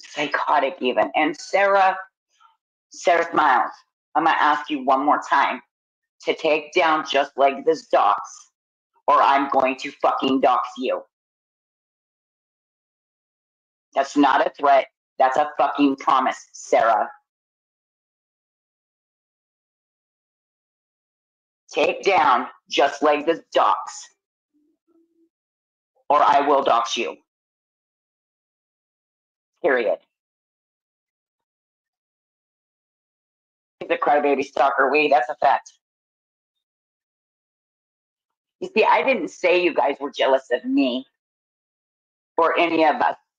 psychotic even. And Sarah Smiles, I'm going to ask you one more time to take down Just Like This docs, or I'm going to fucking dox you. That's not a threat. That's a fucking promise, Sarah. Take down Just Like This docs, or I will dox you. Period. The crybaby stalker. Wait, that's a fact. You see, I didn't say you guys were jealous of me or any of us.